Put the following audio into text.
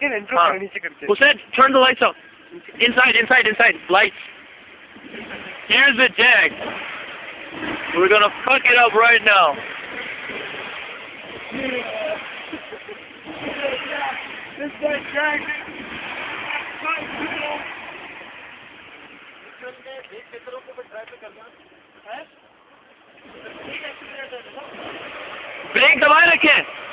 Second intro हाँ. नीचे करके. Hussein, turn the lights off. Inside. Lights. Here's the jag. We're gonna fuck it up right now. This guy dragged it. Brake दबाए रखें.